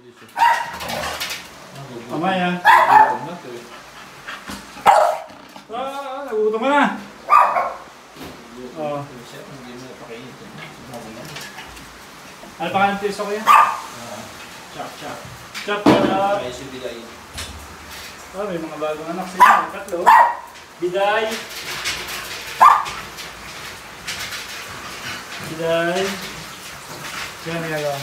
Mamaya. Nagutom ka na. Oo. Ano pa kayong piso ko yan? Chop. Chop. Ay, si Biday. May mga bagong anak sa inyo. Tatlo. Biday. Yan nagagawa.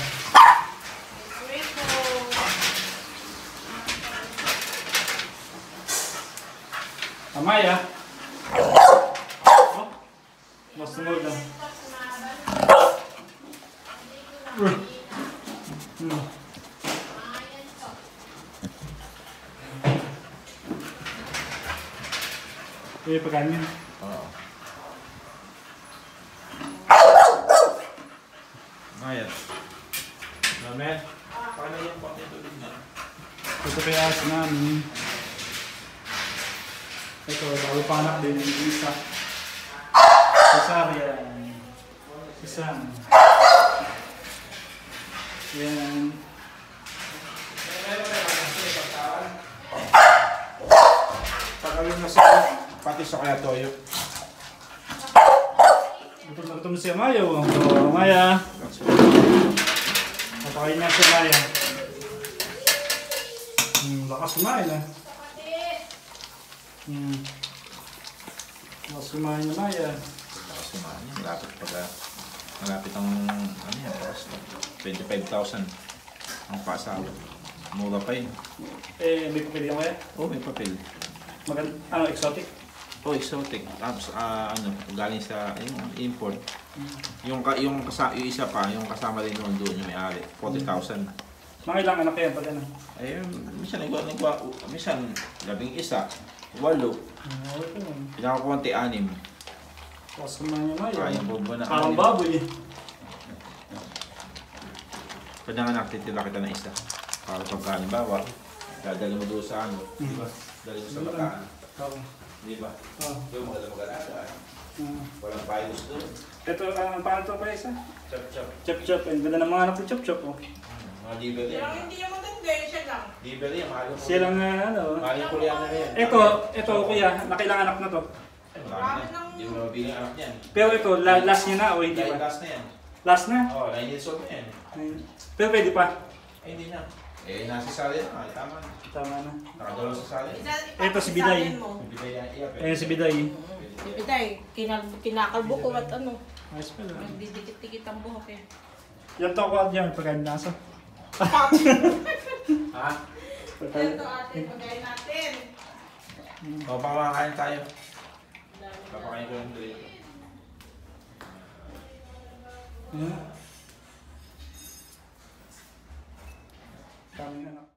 Amaya. Oh, mas sunod na. Pagkain yun. Oo. Ayan. Namen, paano yung konti tuloy na? Ito kaya asa namin. Ito, bago pa anak din yung isa. Cesarean. Isang. Yan. Pagkawin mo sa pati sa kaya toyo. Gutom si Amaya. Amaya. Napakain niya si Amaya. Lakas kumain ah. Lakas kumain ni Amaya. Lakas kumain. Malapit ang 25,000 ang pasawa. Mura pa yun. May papel yan kaya? Oo, may papel. Exotic? Oh, exotic. Tapos, galing sa import. Yung isa pa, yung kasama rin doon yung may-ari. 40,000. Mga ilang anak yan pag ano? Minsan, 11, 8. Pinakakunti 6. Tapos kumain niya Maya. Kaya bobo na. Parang baboy eh. Pwede nga nakitila kita ng isa. Para pagkain bawa, dadali mo doon sa diba? Dali mo sa bataan. Diba? Doon mo mag-alaga. Walang virus doon. Ito, paano ito pa isa? Chop. Chop. Ang ganda ng mga anak ko chop. Mga liver yan. Pero hindi naman ganda, siya lang. Liver yan, mahal yung Siya lang mahal yung Koreano na yan. Ito kuya, nakilang anak na to. Hindi mo mabili ang anak niyan. Pero ito, last niya na o hindi pa? Last na yan. Last na? Oo, 9 years old na yan. Pero pwede pa? Ay, hindi na. Nasa sali na. Tama na. Tama na. Nakadalaw sa sali. Ito si Biday. Ayan si Biday. Si Biday, kinakalbo ko at ano. Ayos pala. Nagdidikit-dikit ang buhok eh. Yan to ako at yan, pagkain nasa. Ha? Ito ate, pagkain natin. O, pakakain tayo. Papakain ko yung tuloy. Kami na.